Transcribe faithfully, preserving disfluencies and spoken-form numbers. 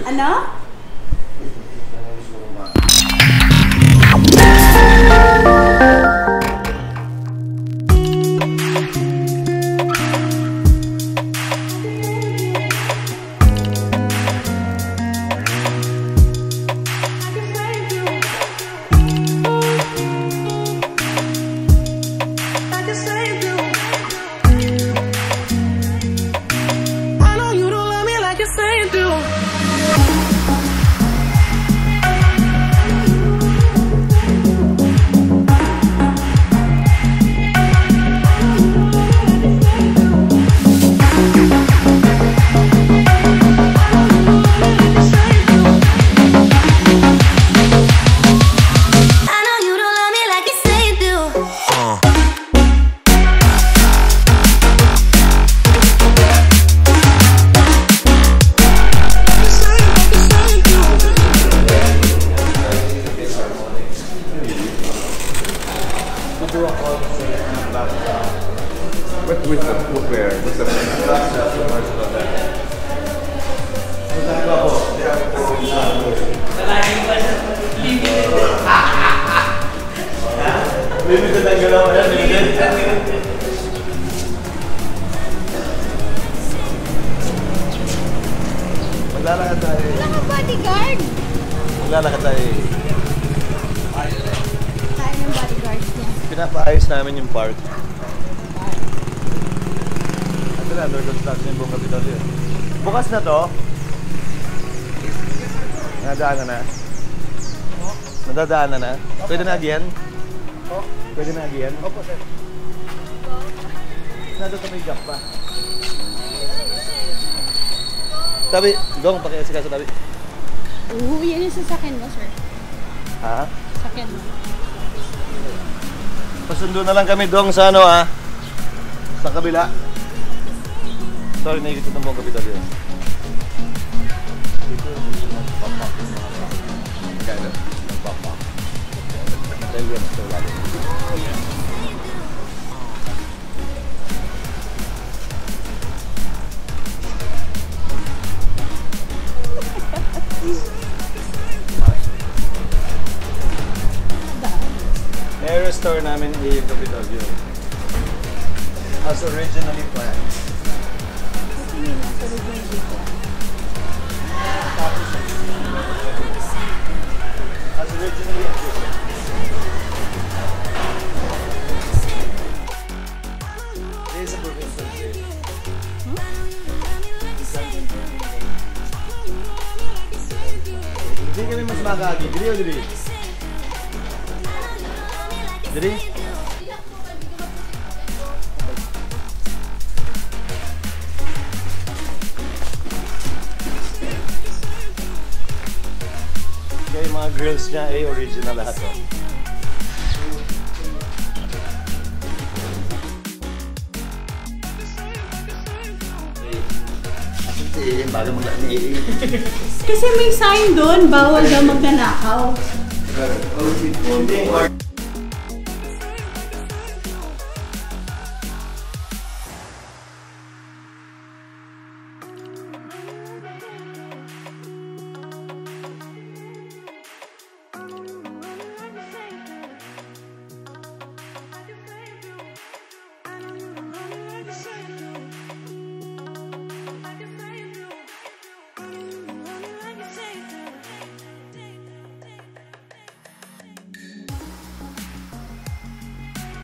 Ano? But with the footwear, with the limited ang galaw yan, limited. Maglalakad tayo. Wala kang bodyguard. Maglalakad tayo. Tayo ng bodyguard niya. Pinapaayos namin yung park. Ito na, under construction yung buong Kapitolyo. Bukas na to. Nadaanan na. Nadadaanan na. Pwede na again? Pwede na again? Opo, sir. Nado sa may gap pa. Tabi, dong, pakiasika sa tabi. Oo, yan yung sasakyan mo, sir. Ha? Sasakyan mo. Pasundo na lang kami dong sa ano ah. Sa kabila. Sorry, naikot ng buong Kapitolyo. Dito, nagpapak. Kaya na, nagpapak. Dahil yan, ito lalo. I-restore namin yung Kapitolyo as originally planned. As originally planned. This is a provincial jail. Hindi kami mas makagi. Dili o dili? Dili? Kaya yung mga grills niya ay original lahat to. Kasi may sign doon, bawal daw magnanakaw.